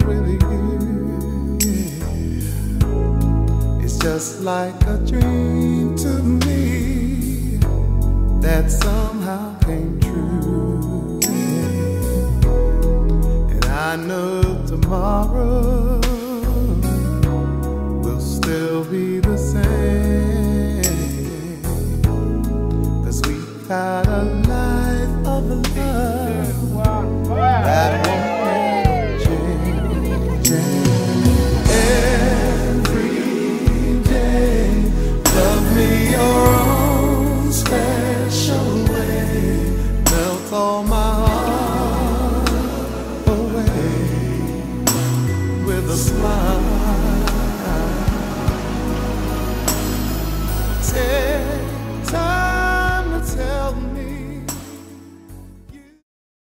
with you. Yeah. It's just like a dream to me that somehow came true. Yeah. And I know tomorrow will still be the same, 'cause we got a